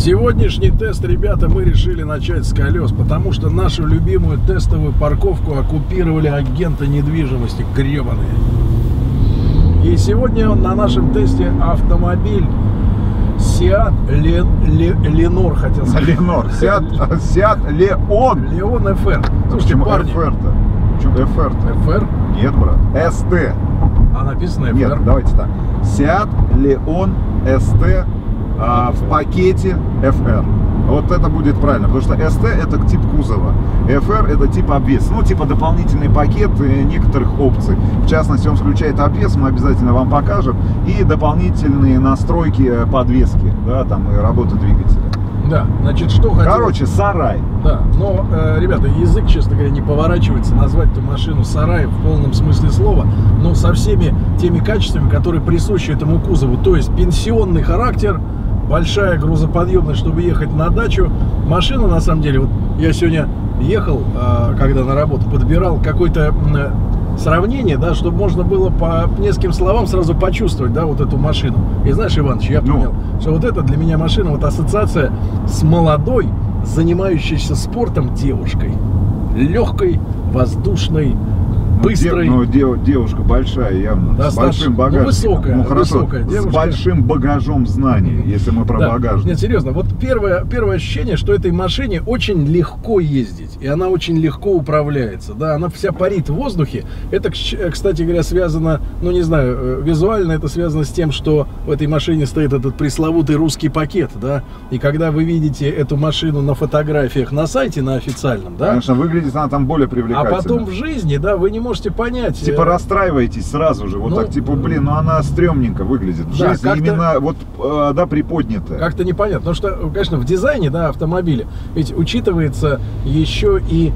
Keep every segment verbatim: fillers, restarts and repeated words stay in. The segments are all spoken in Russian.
Сегодняшний тест, ребята, мы решили начать с колес, потому что нашу любимую тестовую парковку оккупировали агенты недвижимости гребаные. И сегодня на нашем тесте автомобиль Seat Leonor, хотел сказать. Leonor, Seat, Seat Leon. Leon эф эр. Слушайте, Почему парни. эф эр-то? Почему эф эр-то? эф эр? Нет, брат. эс тэ. А написано эф эр? Нет, давайте так. Seat Leon эс тэ а, в пакете эф эр. Вот это будет правильно, потому что эс тэ это тип кузова, эф эр это тип обвес, ну типа дополнительный пакет некоторых опций. В частности, он включает обвес, мы обязательно вам покажем, и дополнительные настройки подвески, да, там и работы двигателя. Да, значит, что хотел... Короче, сарай. Да, но, э, ребята, язык, честно говоря, не поворачивается назвать эту машину сарай в полном смысле слова, но со всеми теми качествами, которые присущи этому кузову, то есть пенсионный характер, большая грузоподъемность, чтобы ехать на дачу. Машина, на самом деле, вот я сегодня ехал, э, когда на работу, подбирал какое-то э, сравнение, да, чтобы можно было по нескольким словам сразу почувствовать, да, вот эту машину. И знаешь, Иваныч, я понял, ну, что вот это для меня машина, вот ассоциация с молодой, занимающейся спортом девушкой. Легкой, воздушной, быстрой. Ну, дев, девушка большая, явно, да, с большим багажом. Ну, высокая, ну, хорошо, высокая девушка. С большим багажом знаний, если мы про да. багаж. Нет, серьезно, вот первое, первое ощущение, что этой машине очень легко ездить, и она очень легко управляется, да, она вся парит в воздухе. Это, кстати говоря, связано, ну, не знаю, визуально это связано с тем, что в этой машине стоит этот пресловутый русский пакет, да, и когда вы видите эту машину на фотографиях на сайте, на официальном, да. Конечно, выглядит она там более привлекательно. А потом в жизни, да, вы не можете понять. Типа расстраиваетесь сразу же, вот ну, так, типа, блин, ну она стрёмненько выглядит. В да, жизни именно, вот, э, да, приподнятая. Как-то непонятно, потому что, конечно, в дизайне, да, автомобиля, ведь учитывается еще и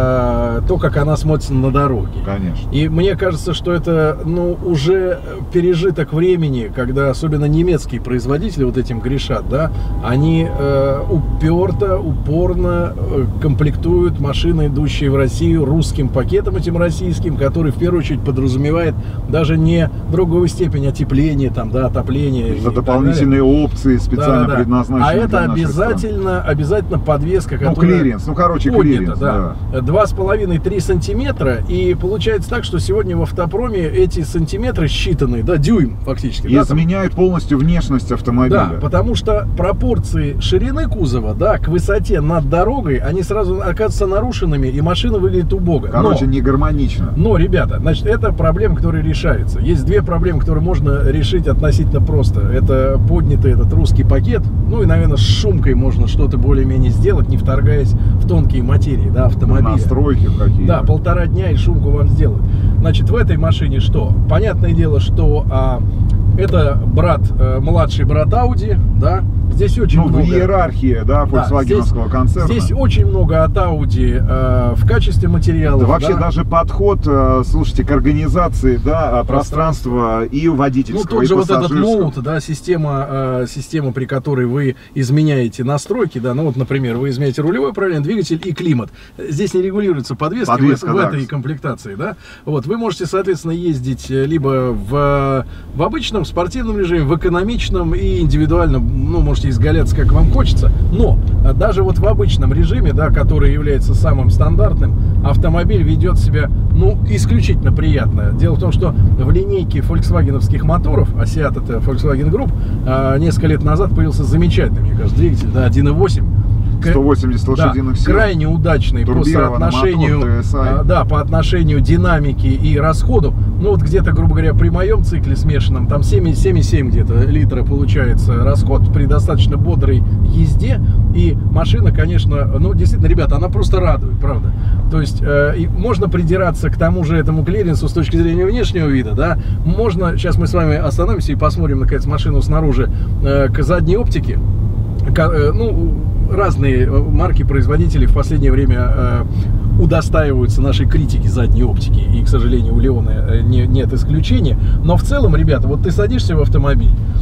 э, то, как она смотрится на дороге. Конечно. И мне кажется, что это, ну, уже пережиток времени, когда особенно немецкие производители вот этим грешат, да, они э, уперто, упорно э, комплектуют машины, идущие в Россию, русским пакетом этим российским, который в первую очередь подразумевает даже не другую степень отепления, там, да, отопления. За дополнительные опции специально да, да, предназначенные. А это обязательно, обязательно подвеска, ну, которая клиренс, ну, короче, поднята, клиренс, да. два с половиной — три сантиметра, и получается так, что сегодня в автопроме эти сантиметры считанные, да, дюйм фактически. И изменяют да, полностью внешность автомобиля. Да, потому что пропорции ширины кузова, да, к высоте над дорогой, они сразу оказываются нарушенными, и машина выглядит убого. Короче, но, не гармонично. Но, ребята, значит, это проблема, которая решается. Есть две проблемы, которые можно решить относительно просто. Это поднятый этот русский пакет, ну и, наверное, с шумкой можно что-то более-менее сделать, не вторгаясь в тонкие материи, да, автомобиля. Настройки какие-то. Да, полтора дня и шумку вам сделают. Значит, в этой машине что? Понятное дело, что а, это брат, а, младший брат Audi, да. Здесь очень ну, много... в иерархии, да, фольксвагеновского да, концерна. Здесь очень много от Audi э, в качестве материала. Да, вообще да? даже подход, э, слушайте, к организации, да, пространства и водительского, ну, тот и же вот этот пассажирского. ноут, да, система, э, система, при которой вы изменяете настройки, да, ну вот, например, вы изменяете рулевое управление, двигатель и климат. Здесь не регулируется подвеска, подвеска в, в да. этой комплектации, да. Вот, вы можете, соответственно, ездить либо в, в обычном спортивном режиме, в экономичном и индивидуальном, ну, можете изгаляться как вам хочется, но даже вот в обычном режиме, да, который является самым стандартным, автомобиль ведет себя, ну, исключительно приятно. Дело в том, что в линейке фольксвагеновских моторов, а Seat это Volkswagen Group, несколько лет назад появился замечательный, мне кажется, двигатель, да, один и восемь. сто восемьдесят лошадиных да, сил. Крайне удачный по соотношению, мотор, да, по отношению динамики и расходу. Ну вот где-то, грубо говоря, при моем цикле смешанном, там семь и семь где-то литра получается расход при достаточно бодрой езде. И машина, конечно, ну действительно, ребята, она просто радует, правда. То есть э, и можно придираться к тому же этому клиренсу с точки зрения внешнего вида, да. Можно, сейчас мы с вами остановимся и посмотрим, наконец, машину снаружи э, к задней оптике. К, э, ну, разные марки, производители в последнее время э, удостаиваются нашей критики задней оптики. И, к сожалению, у Леона не, нет исключения. Но в целом, ребята, вот ты садишься в автомобиль,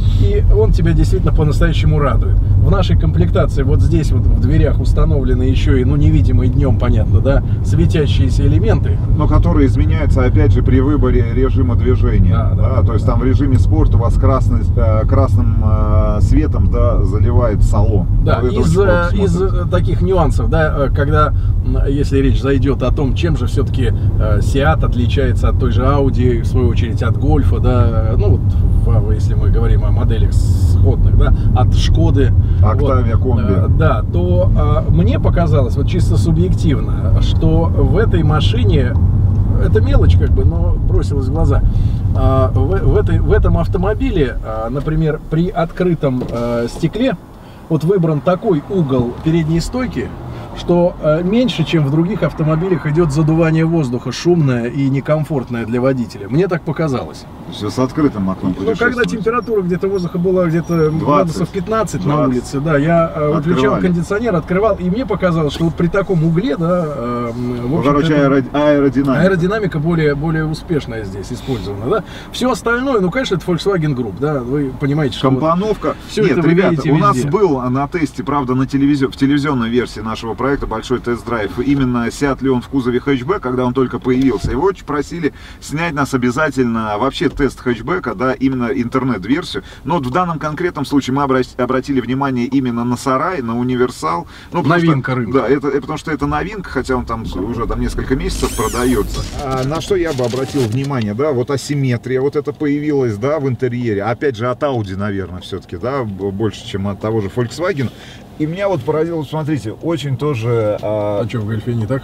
и он тебя действительно по-настоящему радует. В нашей комплектации вот здесь вот в дверях установлены еще и, ну, невидимые днем, понятно, да, светящиеся элементы. Но которые изменяются, опять же, при выборе режима движения. Да, да, да, да, то есть да. там в режиме спорт у вас красный, красным светом, да, заливает салон. Да, вот из, из таких нюансов, да, когда, если речь зайдет о том, чем же все-таки Seat отличается от той же Audi, в свою очередь от Гольфа, да, ну вот, если мы говорим о моделях сходных, да, от Шкоды, Octavia Combi, вот, да, то а, мне показалось, вот чисто субъективно, что в этой машине, это мелочь как бы, но бросилась в глаза, а, в, в, этой, в этом автомобиле, а, например, при открытом а, стекле, вот выбран такой угол передней стойки, что э, меньше, чем в других автомобилях, идет задувание воздуха, шумное и некомфортное для водителя. Мне так показалось. Все с открытым окном. Ну, когда температура где-то воздуха была где-то градусов пятнадцать на улице, да, я э, выключал кондиционер, открывал, и мне показалось, что вот при таком угле, да, э, в общем, короче, аэро аэродинамика. аэродинамика более, более успешная здесь использована, да. Все остальное, ну, конечно, это Volkswagen Group, да, вы понимаете, что компоновка. Вот все Нет, это ребята, у нас везде. был на тесте, правда, на телевизор, в телевизионной версии нашего проекта большой тест-драйв, именно Seat Leon в кузове хэтчбэк, когда он только появился. Его очень просили снять нас обязательно вообще тест хэтчбэка, да, именно интернет-версию. Но вот в данном конкретном случае мы обратили внимание именно на сарай, на универсал. Ну, новинка что, рынка. Да, это, это потому что это новинка, хотя он там уже там несколько месяцев продается. А на что я бы обратил внимание, да, вот асимметрия, вот это появилась, да, в интерьере. Опять же, от Audi, наверное, все-таки, да, больше, чем от того же Volkswagen. И меня вот поразило, смотрите, очень тоже... А, а что, в Гольфе не так?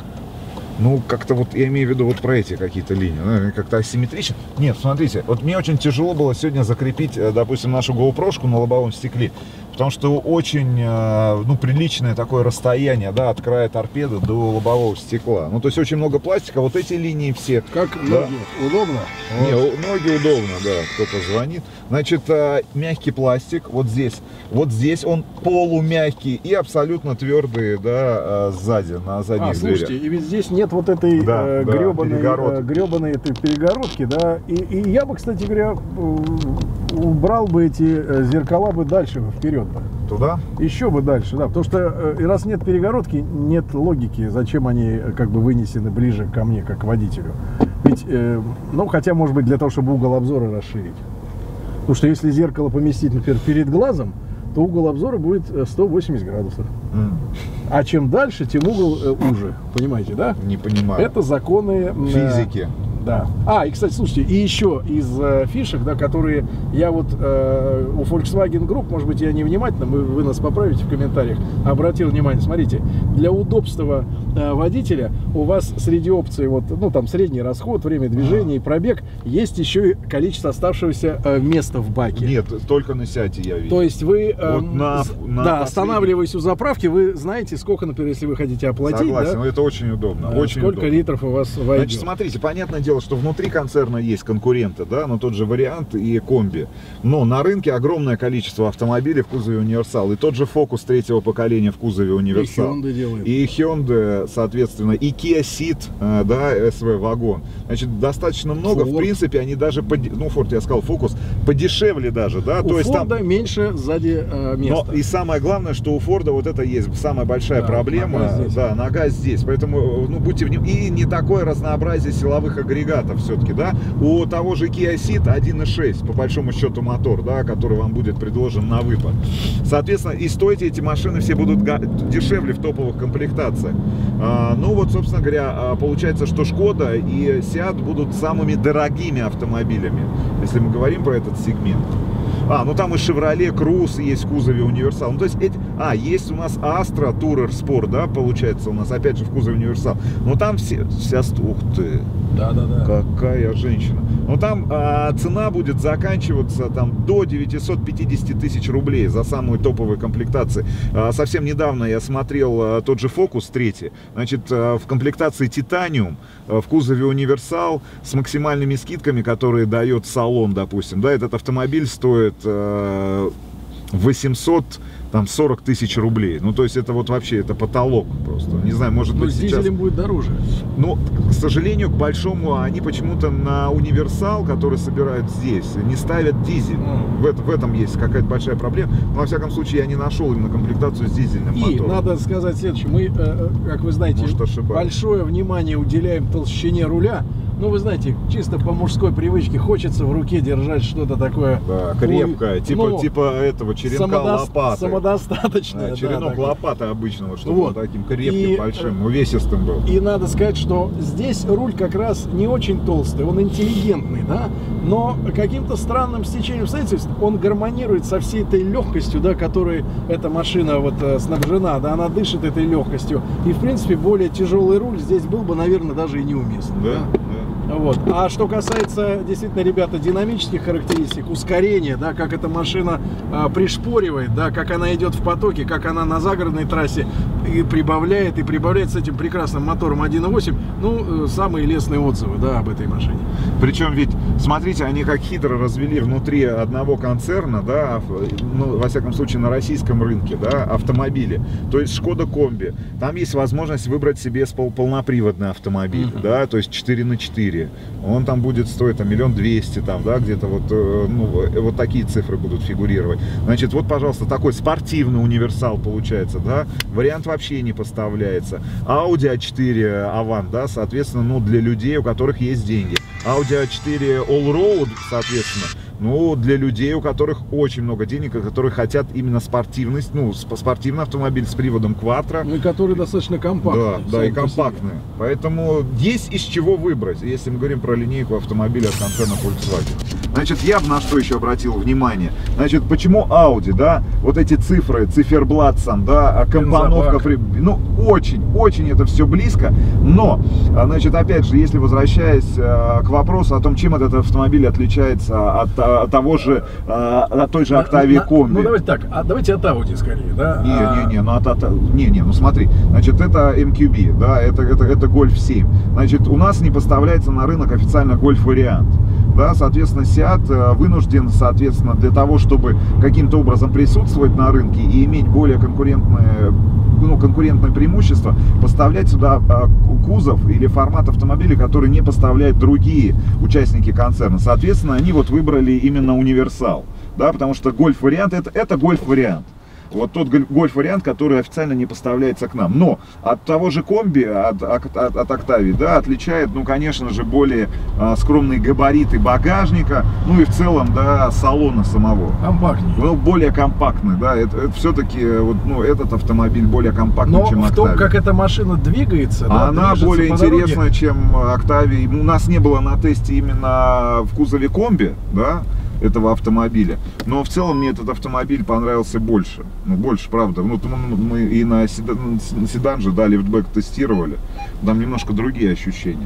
Ну, как-то вот, я имею в виду вот про эти какие-то линии, ну, как-то асимметрично. Нет, смотрите, вот мне очень тяжело было сегодня закрепить, допустим, нашу GoPro-шку на лобовом стекле, потому что очень, ну, приличное такое расстояние, да, от края торпеды до лобового стекла. Ну, то есть очень много пластика, вот эти линии все. Как да. ноги? Удобно? Не, вот. Ноги удобно, да, кто-то звонит. Значит, мягкий пластик вот здесь, вот здесь он полумягкий и абсолютно твердый, да, сзади, на задних а, слушайте, дверях. и ведь здесь нет вот этой да, э, да, гребаной, перегородки. э, гребаной этой перегородки, да, и, и я бы, кстати говоря, убрал бы эти зеркала бы дальше, вперед бы. Туда? Еще бы дальше, да, потому что э, раз нет перегородки, нет логики, зачем они как бы вынесены ближе ко мне, как к водителю. Ведь, э, ну, хотя, может быть, для того, чтобы угол обзора расширить. Потому что если зеркало поместить, например, перед глазом, то угол обзора будет сто восемьдесят градусов. Mm. А чем дальше, тем угол э, уже. Понимаете, да? Не понимаю. Это законы физики. Э, да. А, и, кстати, слушайте, и еще из э, фишек, да, которые я вот э, у Volkswagen Group, может быть, я невнимательно, вы, вы нас поправите в комментариях, обратил внимание, смотрите, для удобства э, водителя у вас среди опций, вот, ну, там, средний расход, время движения и пробег, есть еще и количество оставшегося э, места в баке. Нет, только на Seat я видел. То есть вы, э, вот на, на да, останавливаясь у заправки, вы знаете, сколько, например, если вы хотите оплатить. Согласен, да? это очень удобно. А, очень сколько удобно. литров у вас войдет. Значит, смотрите, понятное дело, что внутри концерна есть конкуренты, да, но тот же вариант и комби. Но на рынке огромное количество автомобилей в кузове универсал. И тот же Focus третьего поколения в кузове универсал. И Hyundai делает. И Hyundai, соответственно, и Kia Ceed, да, эс ви вагон. Значит, достаточно много. Ford. В принципе, они даже, под... ну, Ford, я сказал, Focus, подешевле даже, да. У то есть Ford там меньше сзади э, места. Но и самое главное, что у Форда вот это есть самая большая да, проблема. Нога здесь. Да, нога здесь. Поэтому, ну, будьте внимательны. И не такое разнообразие силовых агрегатов все-таки, да. У того же Kia Ceed один и шесть, по большому счету, мотор, да, который вам будет предложен на выпад. Соответственно, и стоить эти машины все будут дешевле в топовых комплектациях. А, ну, вот, собственно говоря, получается, что Шкода и Seat будут самыми дорогими автомобилями, если мы говорим про этот сегмент. А, ну там и Chevrolet Cruze есть в кузове универсал. Ну, то есть эти... А, есть у нас Astra Tourer Sport, да, получается, у нас опять же в кузове универсал. Но там все... вся... Ух ты! Да-да-да. Какая женщина. Но там а, цена будет заканчиваться там до девятисот пятидесяти тысяч рублей за самые топовые комплектации. А, совсем недавно я смотрел а, тот же Focus третий. Значит, а, в комплектации Titanium, а, в кузове универсал с максимальными скидками, которые дает салон, допустим. Да, этот автомобиль стоит... А, восемьсот сорок тысяч рублей. Ну, то есть это вот вообще, это потолок просто. Не знаю, может Но быть с сейчас... дизелем будет дороже. Но, к сожалению, к большому, они почему-то на универсал, который собирают здесь, не ставят дизель. Mm. В, это, в этом есть какая-то большая проблема. Но, во всяком случае, я не нашел именно комплектацию с дизельным И мотором. надо сказать следующее. Мы, э, как вы знаете, Может, ошибаюсь. большое внимание уделяем толщине руля. Ну, вы знаете, чисто по мужской привычке хочется в руке держать что-то такое. Да, крепкое, ну, типа, ну, типа этого черенка самодо- лопаты. Самодостаточное. Да, черенок да, лопаты обычного, чтобы Вот. он таким крепким, И, большим, увесистым был. И надо сказать, что здесь руль как раз не очень толстый, он интеллигентный, да, но каким-то странным стечением обстоятельств он гармонирует со всей этой легкостью, да, которой эта машина вот э, снабжена, да, она дышит этой легкостью. И, в принципе, более тяжелый руль здесь был бы, наверное, даже и неуместен. Да, Да? да. Вот. А что касается, действительно, ребята, динамических характеристик, ускорения, да, как эта машина а, пришпоривает, да, как она идет в потоке, как она на загородной трассе и прибавляет, и прибавляет с этим прекрасным мотором один и восемь, ну, самые лестные отзывы, да, об этой машине. Причем ведь, смотрите, они как хитро развели внутри одного концерна, да, ну, во всяком случае, на российском рынке, да, автомобили. То есть Шкода Комби. Там есть возможность выбрать себе пол полноприводный автомобиль, uh-huh. да, то есть четыре на четыре. Он там будет стоить там миллион двести, там, да, где-то вот, ну, вот такие цифры будут фигурировать. Значит, вот, пожалуйста, такой спортивный универсал получается, да, вариант вообще не поставляется. Audi а четыре Avant, да, соответственно, ну, для людей, у которых есть деньги. Audi а четыре Allroad, соответственно, ну, для людей, у которых очень много денег, и которые хотят именно спортивность, ну, спортивный автомобиль с приводом Quattro. Ну, и который достаточно компактный. Да, да, и компактный. Поэтому есть из чего выбрать, если мы говорим про линейку автомобиля от концерна Volkswagen. Значит, я бы на что еще обратил внимание. Значит, почему Audi, да, вот эти цифры, циферблат сам, да, компоновка, при... ну, очень, очень это все близко. Но, значит, опять же, если возвращаясь к вопросу о том, чем этот автомобиль отличается от, от того же, от той же Octavia Combi. Ну, давайте так, а давайте от Audi скорее, да? Не, не, не, ну, от, от, не, не, ну смотри, значит, это эм кью би, да, это, это, это Golf семь. Значит, у нас не поставляется на рынок официально Golf вариант. Да, соответственно, Seat вынужден, соответственно, для того, чтобы каким-то образом присутствовать на рынке и иметь более конкурентное, ну, конкурентное преимущество, поставлять сюда кузов или формат автомобиля, который не поставляют другие участники концерна. Соответственно, они вот выбрали именно универсал, да, потому что гольф-вариант это, это гольф-вариант. Вот тот гольф-вариант, который официально не поставляется к нам. Но от того же комби, от, от, от Octavia, да, отличает, ну, конечно же, более а, скромные габариты багажника, ну и в целом, да, салона самого. Компактнее. Ну, более компактный, да, это, это все-таки, вот, ну, этот автомобиль более компактный, но чем Octavia. в том, как эта машина двигается, да, она более интересна, дороге, чем Octavia. У нас не было на тесте именно в кузове комби, да, этого автомобиля. Но в целом мне этот автомобиль понравился больше. Ну, больше, правда. Ну, мы и на седан, седан же, да, лифтбэк тестировали. Там немножко другие ощущения.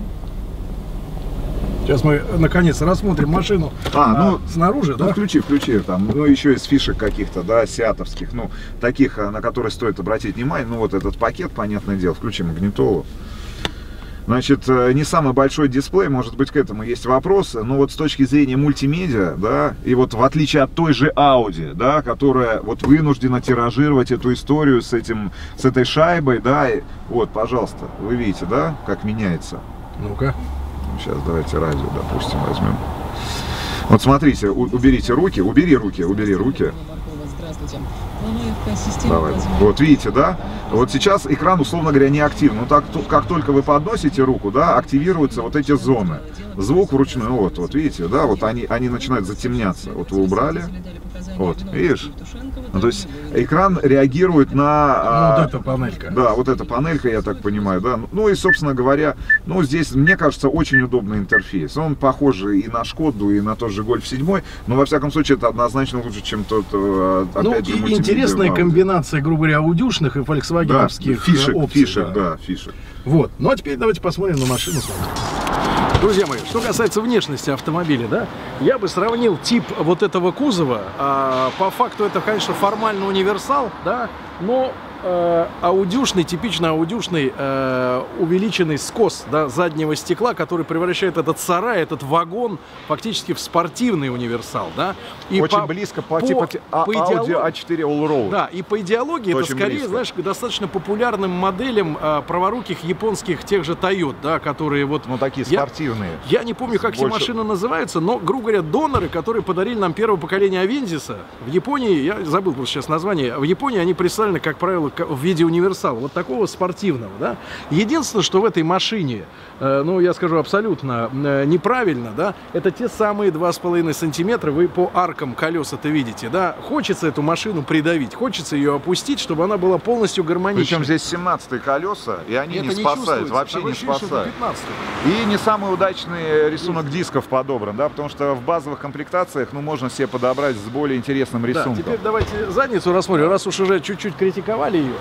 Сейчас мы, наконец, рассмотрим машину а, ну, а, снаружи, ну, да? Включи, включи, там, ну, еще из фишек каких-то, да, сиатовских, ну, таких, на которые стоит обратить внимание. Ну, вот этот пакет, понятное дело, включи магнитолу. Значит, не самый большой дисплей, может быть, к этому есть вопросы, но вот с точки зрения мультимедиа, да, и вот в отличие от той же Audi, да, которая вот вынуждена тиражировать эту историю с этим, с этой шайбой, да, и, вот, пожалуйста, вы видите, да, как меняется. Ну-ка. Сейчас давайте радио, допустим, возьмем. Вот смотрите, уберите руки, убери руки, убери руки. Здравствуйте. Давай. Вот видите, да? Вот сейчас экран, условно говоря, не активен. Ну так, как только вы подносите руку, да, активируются вот эти зоны. Звук вручную, вот, вот видите, да, вот они, они начинают затемняться. Вот вы убрали, вот, видишь? Ну, то есть экран реагирует на... Ну, вот эта панелька. Да, вот эта панелька, я так понимаю, да. Ну и, собственно говоря, ну здесь, мне кажется, очень удобный интерфейс. Он похож и на Шкоду, и на тот же Golf семь, но, во всяком случае, это однозначно лучше, чем тот, опять ну, же, и интересная комбинация, грубо говоря, аудюшных и фольксвагеновских, да, фишек, опций. Фишек, да. да, фишек. Вот, ну а теперь давайте посмотрим на машину с вами. Друзья мои, что касается внешности автомобиля, да, я бы сравнил тип вот этого кузова. А, по факту это, конечно, формально универсал, да, но э, аудюшный, типично аудюшный э, увеличенный скос, да, заднего стекла, который превращает этот сарай, этот вагон фактически в спортивный универсал, да. И очень по, близко по, по, типа по Audi идеологии, а четыре Allroad. да, и по идеологии это очень скорее, близко. знаешь, к достаточно популярным моделям э, праворуких японских тех же Toyota, да, которые вот... Ну, такие я, спортивные. Я не помню, как Больше... эти машины называются, но, грубо говоря, доноры, которые подарили нам первое поколение Авензиса, в Японии, я забыл просто сейчас название, в Японии они представлены, как правило, в виде универсала, вот такого спортивного, да. Единственное, что в этой машине, э, ну, я скажу абсолютно э, неправильно, да, это те самые два с половиной сантиметра, вы по аркам колес это видите, да. Хочется эту машину придавить, хочется ее опустить, чтобы она была полностью гармоничной. Причем здесь семнадцатые колеса, и они это не спасают, вообще не спасают. И не самый удачный рисунок дисков подобран, да, потому что в базовых комплектациях, ну, можно себе подобрать с более интересным рисунком. Да, теперь давайте задницу рассмотрим, раз уж уже чуть-чуть критиковали ее.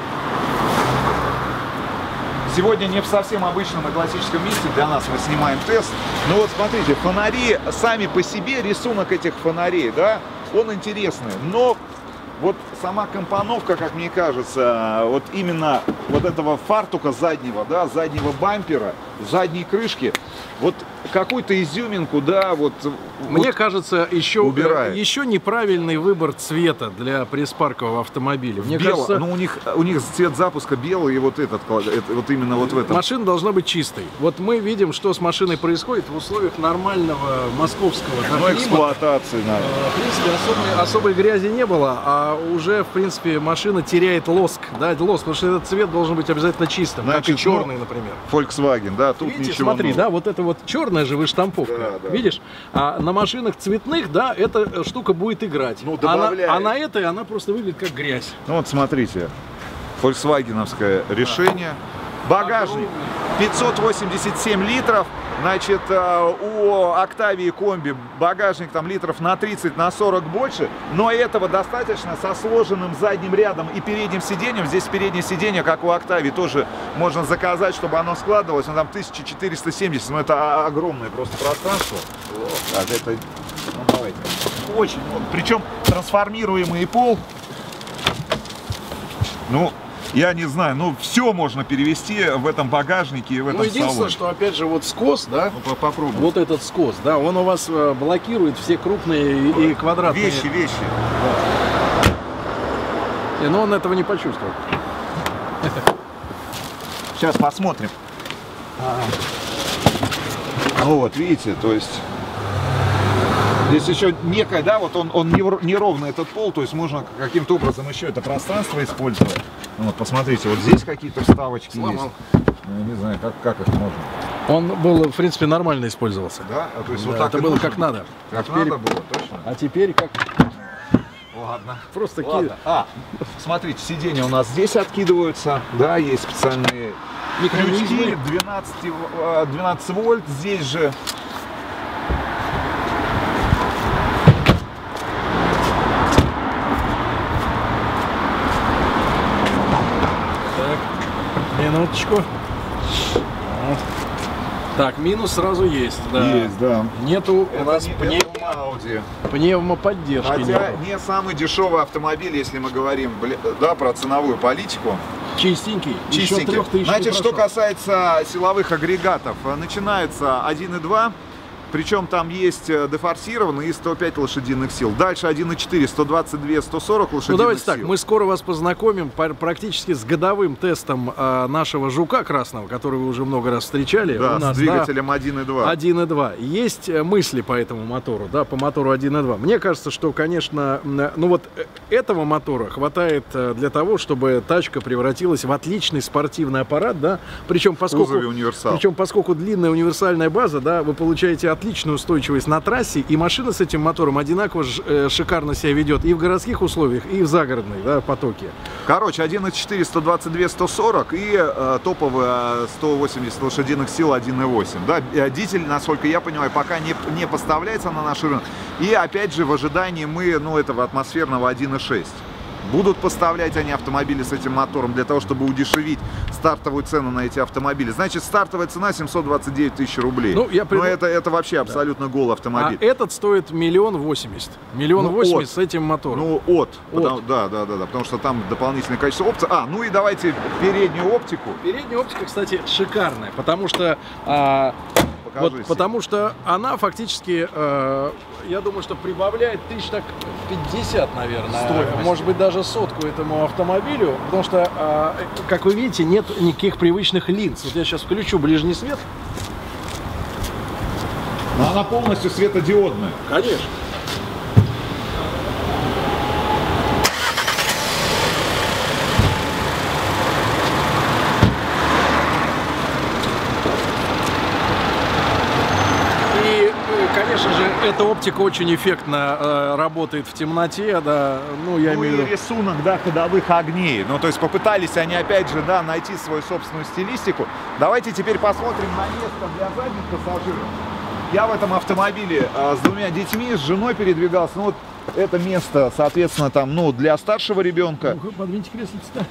Сегодня не в совсем обычном и классическом месте для нас, мы снимаем тест. Ну вот смотрите, фонари сами по себе, рисунок этих фонарей, да, он интересный, но вот сама компоновка, как мне кажется, вот именно вот этого фартука заднего, да, заднего бампера, задней крышки, вот какую-то изюминку, да, вот... Мне вот кажется, еще, убирает. еще неправильный выбор цвета для пресс-паркового автомобиля. Мне Бело, кажется, ну у них, у них цвет запуска белый, и вот этот, вот именно вот в этом. машина должна быть чистой. Вот мы видим, что с машиной происходит в условиях нормального московского Ну, климата. эксплуатации, наверное. В принципе, особой, особой грязи не было, а уже, в принципе, машина теряет лоск, да, лоск, потому что этот цвет должен быть обязательно чистым, Значит, как и черный, ну, например. Volkswagen, да, тут Видите, ничего смотри, нового. да, вот это вот черная же выштамповка, Да, да. видишь? А на машинах цветных, да, эта штука будет играть. Ну, а, на, добавляет. а на этой она просто выглядит как грязь. Ну вот смотрите, фольксвагеновское решение. Багажник пятьсот восемьдесят семь литров. Значит, у Октавии комби багажник там литров на тридцать, на сорок больше, но этого достаточно со сложенным задним рядом и передним сиденьем. Здесь переднее сиденье, как у Октавии, тоже можно заказать, чтобы оно складывалось. Ну, там тысяча четыреста семьдесят, но это огромное просто пространство. Так, это, ну, давайте. Очень, причем трансформируемый пол. Ну, я не знаю, ну все можно перевести в этом багажнике и в этом Ну, единственное, салоне. что, опять же, вот скос, да, Ну, попробуй. вот этот скос, да, он у вас э, блокирует все крупные и, и квадратные. Вещи, вещи. Да. Но он этого не почувствовал. Сейчас посмотрим. Ну вот, видите, то есть здесь еще некая, да, вот он, он неровный этот пол, то есть можно каким-то образом еще это пространство использовать. Ну, вот посмотрите, вот здесь какие-то вставочки Сломал. есть. Ну, я не знаю, как, как их можно. Он был, в принципе, нормально использовался. Да? А, то есть Да, вот так это и было нужно? как надо. Как А теперь- надо было, точно? А теперь как Ладно. просто ки- Ладно. А, смотрите, сиденья у нас здесь откидываются, да, есть специальные крючки, механизмы. двенадцать, э, двенадцать вольт, здесь же. Так, минуточку. Вот. Так, минус сразу есть. Да. Есть, да. Нету у Это нас не, пне- это не Audi. пневмоподдержки. Хотя нету. не самый дешевый автомобиль, если мы говорим, бля- да, про ценовую политику. Чистенький. Еще Чистенький. трех тысяч не Значит, что прошел. касается силовых агрегатов, начинается один и два. Причем там есть дефорсированный и сто пять лошадиных сил. Дальше один и четыре, сто двадцать два, сто сорок лошадиных Ну давайте сил. так, мы скоро вас познакомим пар- практически с годовым тестом э, нашего жука красного, который вы уже много раз встречали. Да, у нас, с двигателем один и два. один и два. Есть э, мысли по этому мотору, да, по мотору один и два. Мне кажется, что, конечно, м, ну вот э, этого мотора хватает э, для того, чтобы тачка превратилась в отличный спортивный аппарат, да, причем поскольку, кузове универсал. причем поскольку длинная универсальная база, да, вы получаете отличную устойчивость на трассе, и машина с этим мотором одинаково ж, э, шикарно себя ведет и в городских условиях, и в загородной, да, потоке. Короче, один и четыре, сто двадцать два, сто сорок и э, топовый сто восемьдесят лошадиных сил один и восемь. Да, э, дизель, насколько я понимаю, пока не, не поставляется на наш рынок. И опять же в ожидании мы, ну, этого атмосферного один и шесть. Будут поставлять они автомобили с этим мотором для того, чтобы удешевить стартовую цену на эти автомобили. Значит, стартовая цена семьсот двадцать девять тысяч рублей. Ну, я пред... Но это, это вообще абсолютно да. голый автомобиль. А этот стоит миллион восемьдесят. Миллион восемьдесят с этим мотором. Ну, от. от. Потому, да, да, да, да. Потому что там дополнительное количество опций. А, ну и давайте переднюю оптику. Передняя оптика, кстати, шикарная. Потому что... А... Вот, потому что она фактически, э, я думаю, что прибавляет тысяч так пятьдесят, наверное, стоимость. Может быть даже сотку этому автомобилю, потому что, э, как вы видите, нет никаких привычных линз. Вот я сейчас включу ближний свет. Но она полностью светодиодная. Конечно. Конечно же, эта оптика очень эффектно э, работает в темноте, да, ну, я ну имею в виду... и рисунок, да, ходовых огней, ну, то есть попытались они, опять же, да, найти свою собственную стилистику. Давайте теперь посмотрим на место для задних пассажиров. Я в этом автомобиле э, с двумя детьми, с женой передвигался, ну, вот это место, соответственно, там, ну, для старшего ребенка. Ну, подвиньте кресло-то.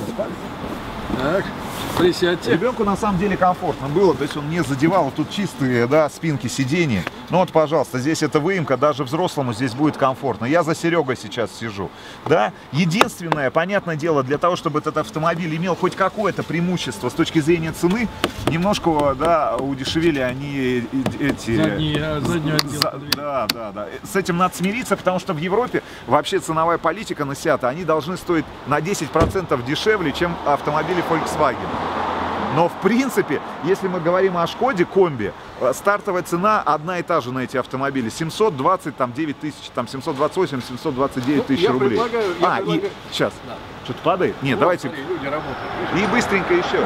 Так. Присядьте. Ребенку на самом деле комфортно было, то есть он не задевал, тут чистые, да, спинки сидений. Ну вот, пожалуйста, здесь это выемка, даже взрослому здесь будет комфортно. Я за Серегой сейчас сижу, да. Единственное, понятное дело, для того, чтобы этот автомобиль имел хоть какое-то преимущество с точки зрения цены, немножко, да, удешевили они эти... Задние, заднюю За, да, да, да. С этим надо смириться, потому что в Европе вообще ценовая политика на Seat, они должны стоить на десять процентов дешевле, чем автомобили Volkswagen. Но в принципе, если мы говорим о Шкоде Комби, стартовая цена одна и та же на эти автомобили. семьсот двадцать девять тысяч, там семьсот двадцать восемь — семьсот двадцать девять тысяч ну, рублей. Предлагаю, я а, предлагаю... и сейчас. Да. Что-то падает? Нет, ну, давайте. Смотри, люди работают. И быстренько еще.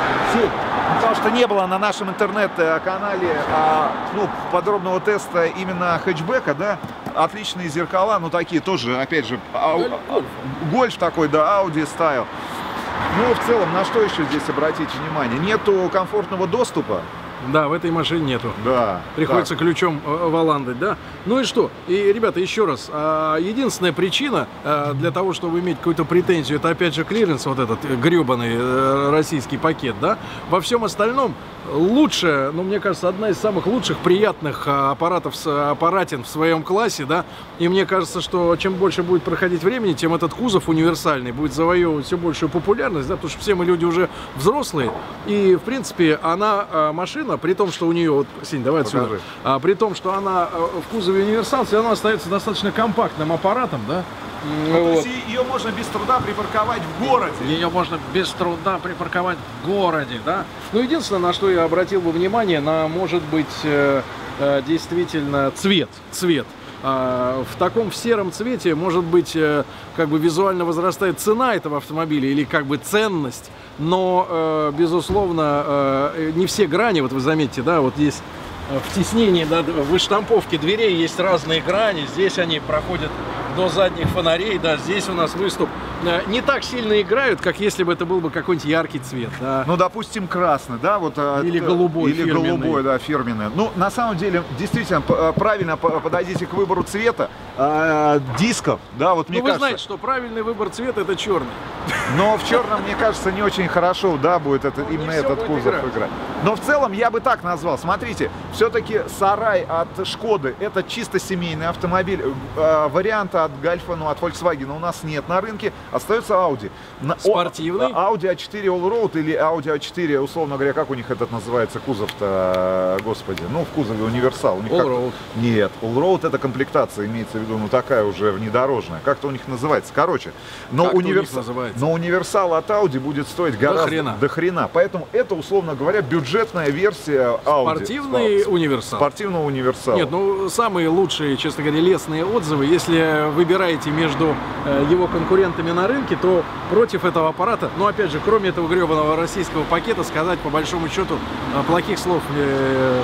Потому что не было на нашем интернет-канале а, ну, подробного теста именно хэтчбека, да, отличные зеркала, ну такие тоже, опять же, ау... гольф. гольф такой, да, Audi стайл. Ну, в целом, на что еще здесь обратить внимание? Нету комфортного доступа. Да, в этой машине нету. Да. Приходится так. ключом валандать, да? Ну и что? И, ребята, еще раз. Единственная причина для того, чтобы иметь какую-то претензию, это опять же клиренс, вот этот гребаный российский пакет, да? Во всем остальном лучше, ну, мне кажется, одна из самых лучших, приятных аппаратов, аппаратин в своем классе, да? И мне кажется, что чем больше будет проходить времени, тем этот кузов универсальный будет завоевывать все большую популярность, да? Потому что все мы люди уже взрослые, и, в принципе, она, машина, при том, что у нее, вот, Сень, давай отсюда, а, при том, что она в кузове универсал, все равно остается достаточно компактным аппаратом, да? Ну, вот. Ее можно без труда припарковать в городе. Ее можно без труда припарковать в городе, да? Ну, единственное, на что я обратил бы внимание, на, может быть, э, э, действительно цвет, цвет. Э, в таком в сером цвете, может быть, э, как бы визуально возрастает цена этого автомобиля или как бы ценность, но, э, безусловно, э, не все грани, вот вы заметите, да, вот есть в тиснении, да, в выштамповке дверей есть разные грани, здесь они проходят до задних фонарей, да, здесь у нас выступ не так сильно играют, как если бы это был бы какой-нибудь яркий цвет. Да. Ну, допустим, красный, да, вот. Или голубой, или фирменный. голубой, да, фирменный. Ну, на самом деле, действительно, правильно подойдите к выбору цвета, э, дисков, да, вот мне ну, вы кажется. знаете, что правильный выбор цвета это черный. Но в черном, мне кажется, не очень хорошо, да, будет это, именно этот кузов играть. играть. Но в целом я бы так назвал. Смотрите, все-таки Сарай от Шкоды это чисто семейный автомобиль. Э, варианта от Гольфа, ну, от Volkswagen у нас нет на рынке. Остается Audi. Спортивный? Audi а четыре Allroad или Audi а четыре, условно говоря, как у них этот называется кузов-то, господи, ну, в кузове универсал. У них Allroad. Как... Нет, Allroad это комплектация, имеется в виду, ну, такая уже внедорожная. Как-то у них называется. Короче, но, универс... но универсал от Audi будет стоить гораздо до хрена. до хрена. Поэтому это, условно говоря, бюджетная версия Audi. Спортивный Спорт. универсал. Спортивного универсала. Нет, ну, самые лучшие, честно говоря, лестные отзывы, если выбираете между э, его конкурентами на рынке, то против этого аппарата, ну, опять же, кроме этого гребаного российского пакета, сказать, по большому счету, плохих слов э,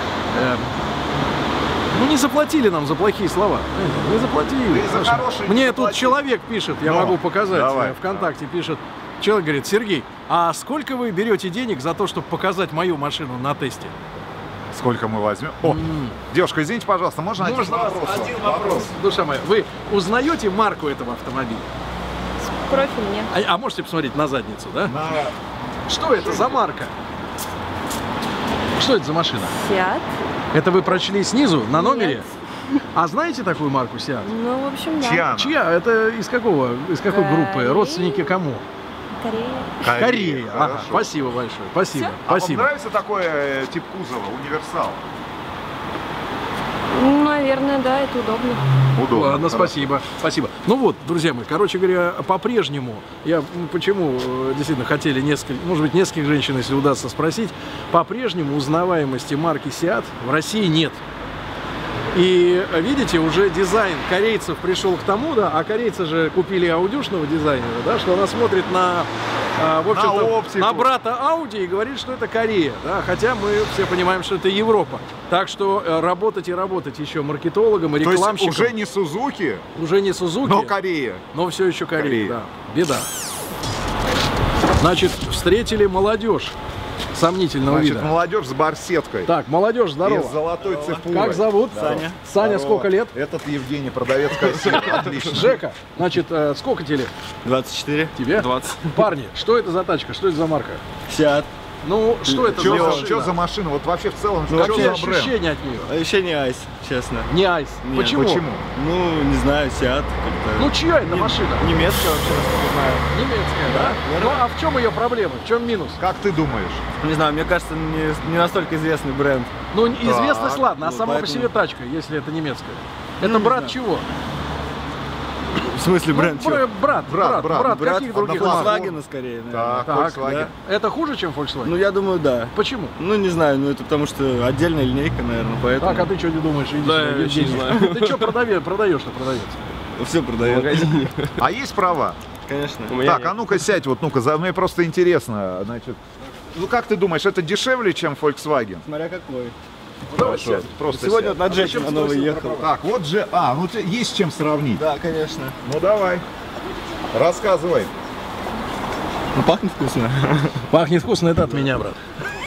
э, ну, не заплатили нам за плохие слова. Не заплатили. Мне тут заплатили. Человек пишет, я Но, могу показать, давай, ВКонтакте давай. пишет. Человек говорит: Сергей, а сколько вы берете денег за то, чтобы показать мою машину на тесте? Сколько мы возьмем? О, mm. девушка, извините, пожалуйста, можно, можно один вопрос? Один вопрос. Душа моя, вы узнаете марку этого автомобиля? профиль нет. А, а можете посмотреть на задницу, да? На... Что это за марка? Что это за машина? Сиат. Это вы прочли снизу, на номере? Нет. А знаете такую марку Сиат? Ну, в общем, да. Чья она? Чья? Это из какого? Из какой группы? Корея. Родственники кому? Корея. Корея. Ага, Хорошо. спасибо большое. Спасибо. Всё? А вам Спасибо. нравится такой э, тип кузова, универсал? Ну, наверное, да, это удобно. Удобно. Ладно, Хорошо. спасибо, спасибо. Ну вот, друзья мои, короче говоря, по-прежнему, я ну, почему э, действительно хотели несколько, может быть, нескольких женщин, если удастся спросить, по-прежнему узнаваемости марки Сиат в России нет. И видите, уже дизайн корейцев пришел к тому, да, а корейцы же купили аудюшного дизайнера, да, что она смотрит на, а, в общем-то, На оптику. на брата Ауди и говорит, что это Корея, да, хотя мы все понимаем, что это Европа. Так что э, работать и работать еще маркетологом и То есть рекламщиком. уже не Сузуки, Уже не Сузуки, но Корея. но все еще Корея, Корея. да. Беда. Значит, встретили молодежь сомнительного Значит, вида. молодежь с барсеткой. Так, молодежь, здорово. И с золотой цепурой. Как зовут? Саня. Саня, Здорово. сколько лет? Этот Евгений, продавец кассет. Отлично. Жека, значит, э, сколько тебе лет? двадцать четыре. Тебе? двадцать. Парни, что это за тачка? Что это за марка? Сиат. Ну, что это Что за за, машина? что за машина? Вот вообще в целом, Ну, что Какие за бренд? ощущения от нее? А еще не айс, честно. Не айс. Нет. Почему? Почему? Ну, не знаю, Сиат как-то. Ну, чья это машина? Немецкая вообще, насколько знаю. Немецкая, да? Ну, а в чем ее проблема? В чем минус? Как ты думаешь? Не знаю, мне кажется, не, не настолько известный бренд. Ну, известность, Так, ладно, а ну, сама по поэтому- себе тачка, если это немецкая. Это Ну, не брат знаю. чего? В смысле, Ну, бренд бра- чего? брат, брат, Брат, брат, Брат каких других однофамильный. марок? Volkswagen скорее, наверное. Так, Так, Volkswagen. да. Это хуже, чем Volkswagen? Ну, я думаю, да. Почему? Ну, не знаю, ну это потому что отдельная линейка, наверное, поэтому. Так, а ты что не думаешь? Иди Да, сюда, я вообще Евгений. не знаю. Ты что продаешь, продаешь-то продавец? Все продает. А есть права? Конечно. Так, а ну-ка сядь, вот ну-ка, за- мне просто интересно, значит. Ну как ты думаешь, это дешевле, чем Volkswagen? Смотря какой. Давай Хорошо, сядь. просто Сегодня сядь. вот на Джеке зачем на новый спросил ехал. про права? Так, вот же, а, ну те- есть с чем сравнить. Да, конечно. Ну давай, рассказывай. Ну, пахнет вкусно. Пахнет вкусно, это от меня, брат.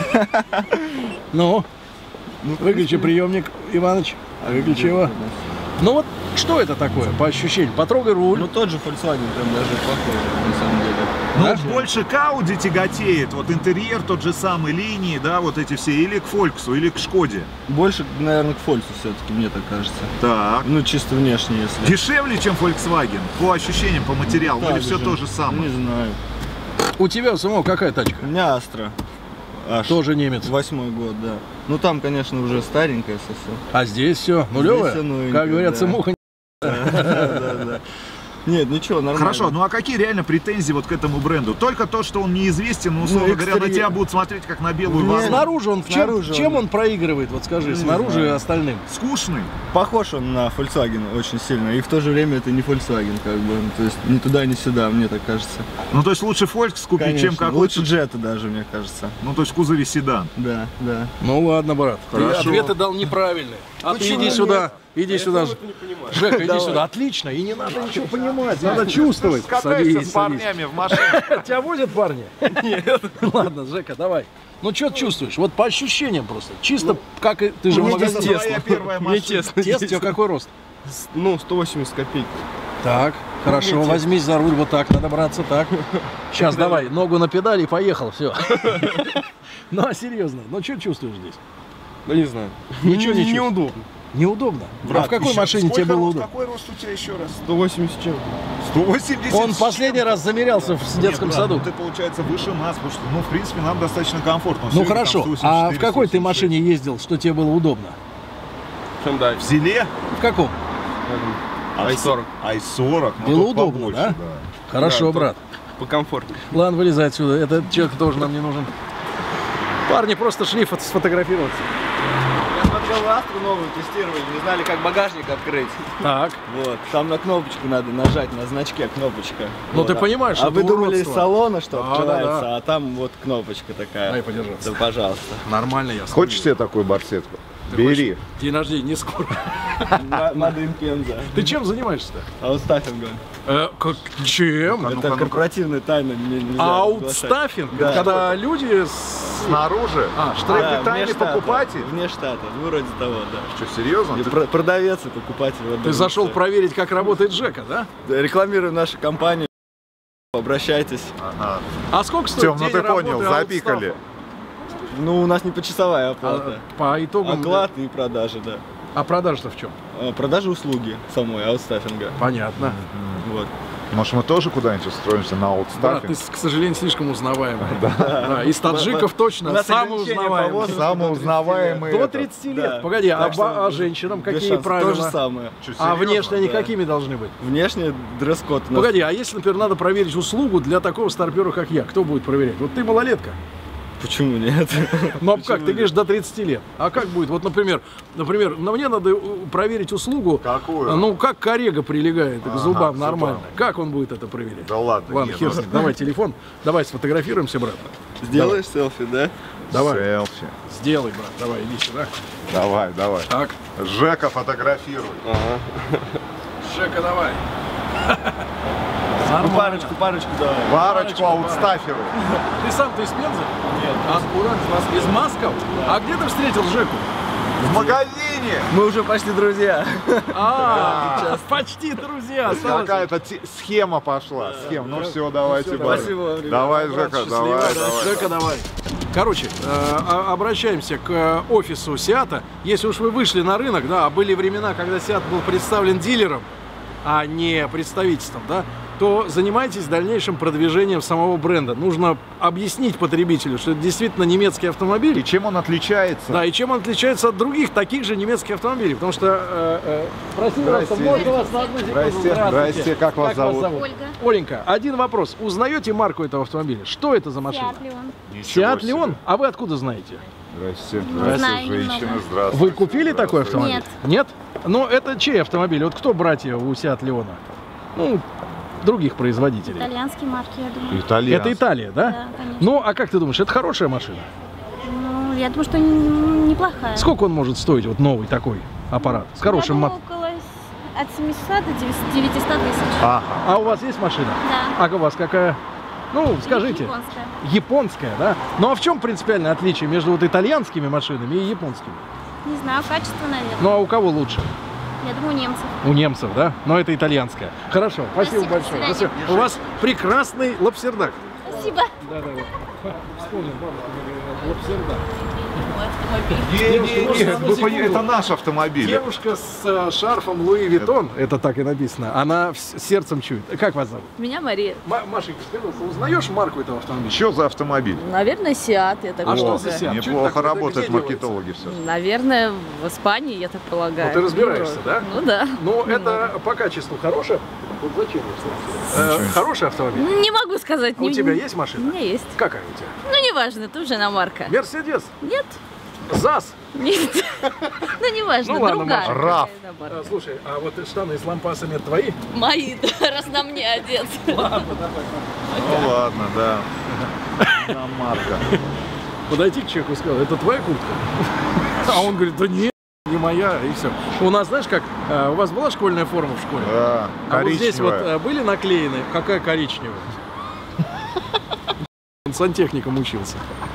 Ну, выключи приемник, Иваныч. Выключи его. Ну вот, что это такое, по ощущениям? Потрогай руль. Ну, тот же Volkswagen прям даже похож, на самом деле. Ну, Да? больше к Audi тяготеет, вот интерьер тот же самый, линии, да, вот эти все, или к Volksу, или к Шкоде. Больше, наверное, к Фольксу все-таки, мне так кажется. Так. Ну, чисто внешне, если. Дешевле, чем Volkswagen, по ощущениям, по материалу, или Так все же. то же самое? Не знаю. У тебя у самого какая тачка? У меня Астра. Аж Тоже немец. Восьмой год, да. Ну, там, конечно, уже старенькая совсем. А здесь все нулевое? всё новенькое, Как говорится, да. муха не... Да, да. Нет, ничего, нормально. Хорошо, ну а какие реально претензии вот к этому бренду? Только то, что он неизвестен, ну, условно Ну, говоря, на экстерьер. тебя будут смотреть как на белую Не, ворону. Снаружи он в чем, Снаружи чем он- он проигрывает, вот скажи, Не снаружи знаю. остальным? Скучный. Похож он на Volkswagen очень сильно. И в то же время это не Volkswagen, как бы. Ну, то есть ни туда, ни сюда, мне так кажется. Ну, то есть лучше Volks купить, Конечно. чем какой-то... Лучше Jetta даже, мне кажется. Ну, то есть в кузове седан. Да, да. Ну ладно, брат. Ты Хорошо. ответы дал неправильные. А ты Почему иди нет? сюда. Иди сюда. Жека, иди Давай. сюда. Отлично. И не надо ничего понимать. Надо чувствовать. Катайся Садись, с садись. парнями в машине. Тебя возят парни? Нет. Ладно, Жека, давай. Ну что ты чувствуешь? Вот по ощущениям просто. Чисто как и ты же в Мне магазине. тесно. Твоя первая Мне машина. тесно. Тест, у тебя какой рост? Ну, сто восемьдесят копеек. Так, хорошо, Мне возьмись за руль вот так, надо браться так. Сейчас давай, ногу на педали и поехал, все. Ну а серьезно, ну что чувствуешь здесь? Ну, не знаю. Ничего не чувствую. Неудобно. Неудобно. А Брат, в какой еще машине сколько тебе было рост? удобно? Какой рост у тебя еще раз? сто восемьдесят чем? сто восемьдесят. Он последний раз замерялся в детском Нет, брат, саду. ну ты, получается, выше нас, потому что, ну, в принципе, нам достаточно комфортно. Ну Сегодня там хорошо, сто восемьдесят а четыре, в какой ты сто восемьдесят машине ездил, что тебе было удобно? Hyundai. шесть. В Зиле? В каком? ай сорок. ай сорок. ну, Было тут удобно, побольше, да? Хорошо, Да, брат. Покомфортнее. Ладно, вылезай отсюда. Этот человек тоже нам не нужен. Парни просто шли фото- сфотографироваться. Я смотрел Астру новую, тестировали, не знали, как багажник открыть. Так. Вот, там на кнопочку надо нажать, на значке кнопочка. Ну, Вот, ты а- понимаешь, А это вы думали из уродство. салона, что Да, открывается, да, да. а там вот кнопочка такая. Дай подержаться. Да, пожалуйста. Нормально я Хочешь себе такую барсетку? Бери. День рождения не скоро. Мадын Пенза. Ты чем занимаешься-то? Аутстаффингом. Э, как, чем? Ну-ка, Это ну-ка. корпоративная тайна. не- нельзя разглашать. Аутстаффинг? Да. Когда люди с... Снаружи? А, Что, штраф. Да, это тайный вне штата, покупатель? Вне штата, ну вроде того, да. Что, серьезно? И Ты- про- продавец и покупатель. в одном Ты зашел лице. проверить, как работает Жека, да? Да, рекламирую нашу компанию. Обращайтесь. Ага. А сколько стоит Тём, ну день ты понял, работы запикали. аутстафа? Ну, у нас не почасовая оплата. А, по итогам... Оклад и продажи, да. А продажа-то в чем? А, Продажи услуги самой аутстаффинга. Понятно. Вот. Может, мы тоже куда-нибудь устроимся на Брат, аутстаффинг? ты, к сожалению, слишком узнаваемый. Да. Из таджиков У точно нас самый ограничения по узнаваемый. возрасту. Самый узнаваемый. До этот. тридцати лет. Да. Погоди, а, Так ба- что а женщинам без какие шансов. правила? То же самое. Чё, А серьезно? внешне они Да. какими должны быть? Внешне дресс-код у нас. Погоди, а если, например, надо проверить услугу для такого старпера, как я, кто будет проверять? Вот ты малолетка. Почему нет? Ну а Почему как? Ты нет? говоришь до тридцати лет. А как будет? Вот, например, например, на мне надо э, проверить услугу. Какую? Ну, как корега прилегает к Ага, зубам к нормально. зубам. Как он будет это проверять? Да ладно, Ладно, нет, хер ну, с ним. Давай телефон. Давай сфотографируемся, брат. Сделаешь селфи, да? Давай. Селфи. Сделай, брат. Давай, иди сюда. Давай, давай. Так. Жека фотографируй. Жека, давай. Ну, Нормально. парочку, парочку давай. Парочку аутстафируй. Ты сам-то из Пензы? Нет. Откуда? Из Москвы? А где ты встретил Жеку? В магазине. Мы уже почти друзья. А, почти друзья. осталось. Какая-то те- схема пошла. Схема. Ну все, давайте, всё, барин. спасибо вам, ребята. Давай, Брат, Жека, счастливо, давай, да. давай. Жека, давай. Короче, э, а- обращаемся к э, офису Сиата. Если уж вы вышли на рынок, да, а были времена, когда Сиат был представлен дилером, а не представительством, да, то занимайтесь дальнейшим продвижением самого бренда. Нужно объяснить потребителю, что это действительно немецкий автомобиль. И чем он отличается? Да, и чем он отличается от других таких же немецких автомобилей. Потому что, э, э, простите, пожалуйста, Здрасте. можно вас на одну секунду? Здрасте, здрасте, как вас зовут? Ольга. Оленька, один вопрос. Узнаете марку этого автомобиля? Что это за машина? Сиат Леон. Ничего Сиат себе. Леон? А вы откуда знаете? Здрасте, Не здрасте, знаю женщина, немного. здравствуйте. Вы купили такой автомобиль? Нет. Нет? Ну, это чей автомобиль? Вот кто братья у Сиат Леона? Ну, других производителей. Итальянские марки, я думаю. Итальянцы. Это Италия, да? Да, конечно. Ну, а как ты думаешь, это хорошая машина? Ну, я думаю, что н- неплохая. Сколько он может стоить, вот новый такой аппарат? С хорошим Я мот... думаю, около с- от семисот до девятисот тысяч. Ага. А у вас есть машина? Да. А у вас какая? Ну, скажите. Японская. Японская, да? Ну, а в чем принципиальное отличие между вот итальянскими машинами и японскими? Не знаю, качество, наверное. Ну, а у кого лучше? Я думаю, у немцев. У немцев, да? Но это итальянская. Хорошо, спасибо, Спасибо, большое. до свидания. Спасибо. У вас прекрасный лапсердак. Спасибо. Да, да, да. Вспомнил, бабушка мне говорила, лапсердак. Не-не-не, Девушка, вы на пони- секунду. это наш автомобиль. Девушка с э, шарфом Луи Виттон, это так и написано, она с- сердцем чует. Как вас зовут? Меня Мария. Ма- Машенька, скажи, узнаешь марку этого автомобиля? Что за автомобиль? Наверное, Сиат, я так А что полагаю. за Сиат? Чё это Неплохо такое? Это работают где маркетологи все. Наверное, в Испании, я так полагаю. Ну, ты разбираешься, да? Ну да. Ну, это по качеству хорошее. Вот зачем? Э, Ничего. хороший автомобиль. Не могу сказать. А у не- тебя есть У машина? меня есть. Какая у тебя? Ну, неважно, тоже на марка. Мерседес? Нет? ЗАЗ? Нет. Ну, неважно, Ну, ладно, другая. Маша. Раф. какая марка. А, слушай, а вот штаны с лампасами это твои? Мои, да, раз на мне одет. Ну ладно, да. Нам марка. Подойти к человеку и сказал, это твоя куртка? А он говорит, да нет, не моя, и все. У нас, знаешь как, э, у вас была школьная форма в школе? Да, А вот здесь вот коричневая. э, были наклеены, какая коричневая? Он сантехником учился.